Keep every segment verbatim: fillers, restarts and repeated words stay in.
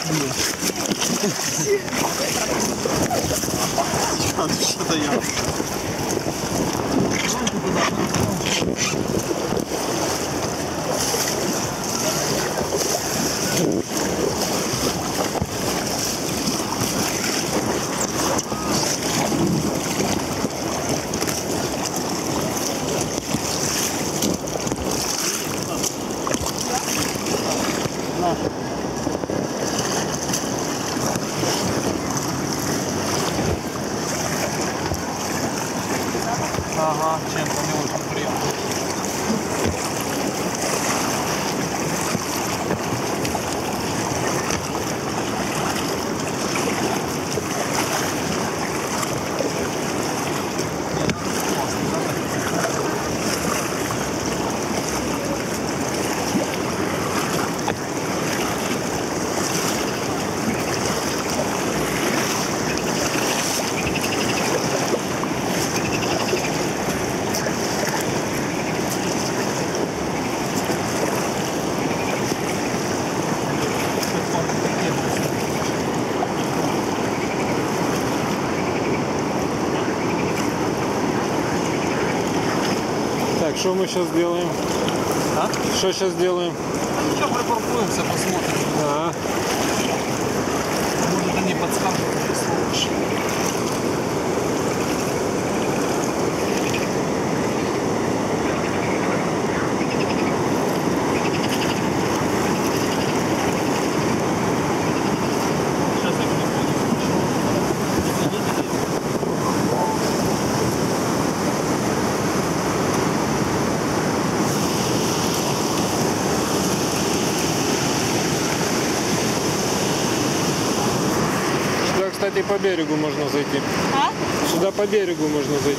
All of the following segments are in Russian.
Что-то я. Ага, чем-то не очень приятно. Так, что мы сейчас делаем? А? Что сейчас делаем? Ну что, припаркуемся, посмотрим. А, Может, они подскажут, что лучше. сюда, кстати, по берегу можно зайти. А? Сюда по берегу можно зайти.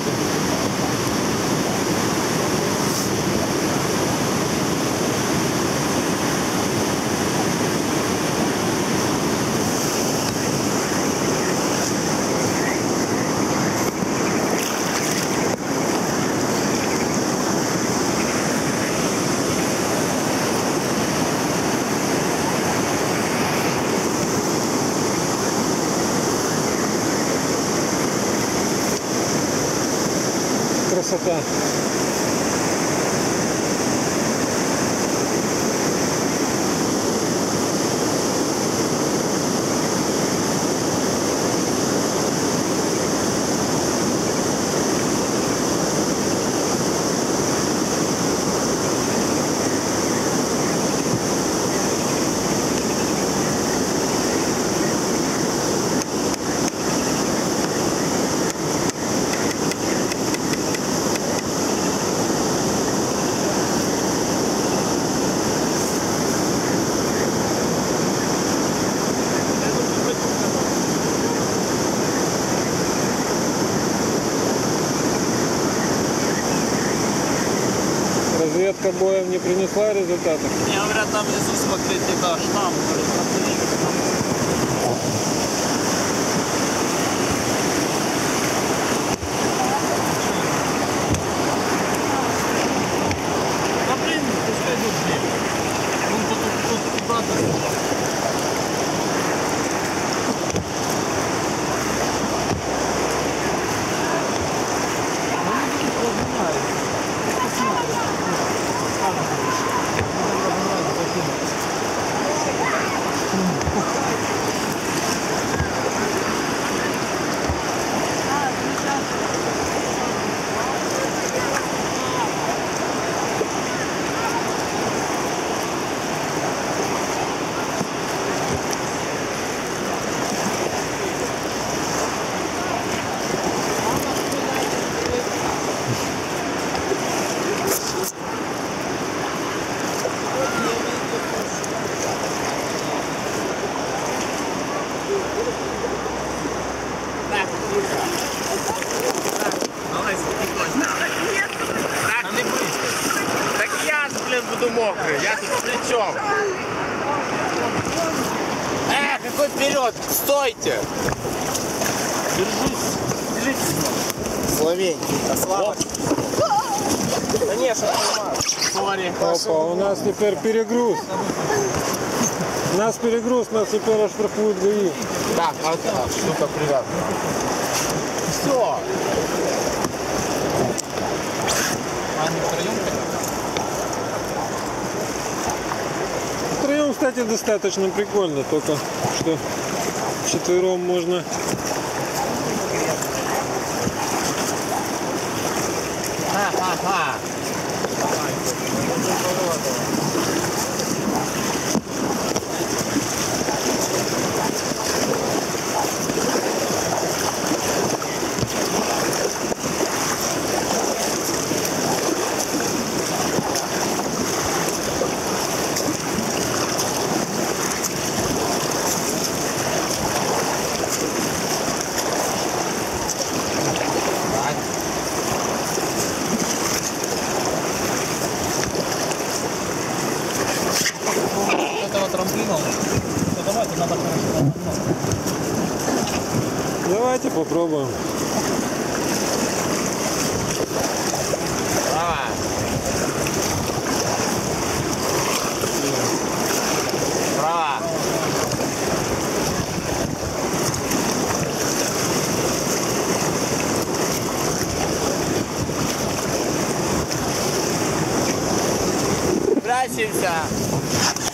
Красота. Разведка боем не принесла результатов? Мне говорят, там внизу смотреть этаж, там, да блин, пускай идут блин. Вон тут, тут куда-то. Буду мокрый, я тут с плечом. Э, какой вперед, стойте! Держись, держись. Славенький, а слава. Конечно, понимаю. Сори. Опа, у нас теперь перегруз. Нас перегруз, нас теперь оштрафуют ГАИ. Так, а вот эта штука привязана. Все. Они втроем хотят? Втроем, кстати, достаточно прикольно, только что четвером можно. Ха-ха-ха. Этого трамплина, то давайте надо хорошо. Давайте попробуем. Право. Право. Прячемся.